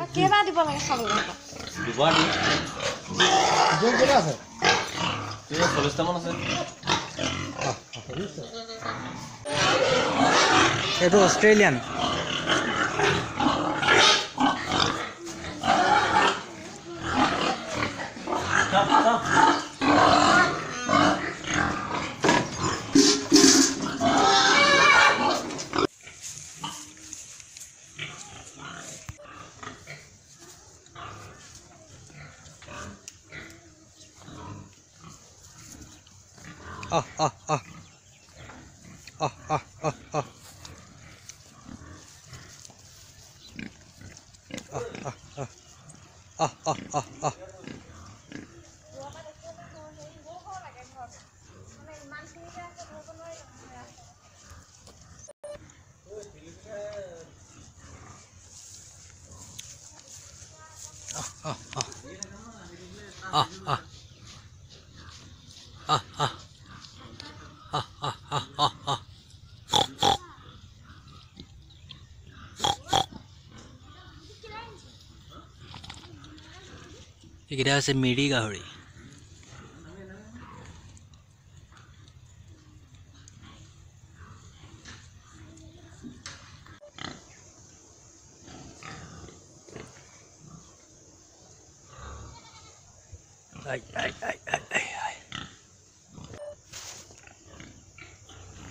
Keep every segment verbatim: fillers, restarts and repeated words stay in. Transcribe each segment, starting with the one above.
কেইবাৰ দিব লাগে খাবলৈ? দুবাৰ দিম। দুজন কেইটা আছে? চল্লিছটামান আছে। এইটো Australian. Ah, ah, ah. Ah, ah, ah, ah. Ah, ah, ah. Ah, ah, ah, ah. Ah, ah, ah. Ah, ah. Ah, ah. Ah, ah, ah, ah, ah. এইকেইটা আছে মিৰি গাহৰি। আই আই আই আই আই আই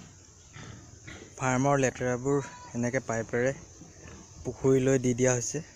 ফাৰ্মৰ লেতেৰাবোৰ এনেকৈ পাইপেৰে পুখুৰীলৈ দি দিয়া হৈছে।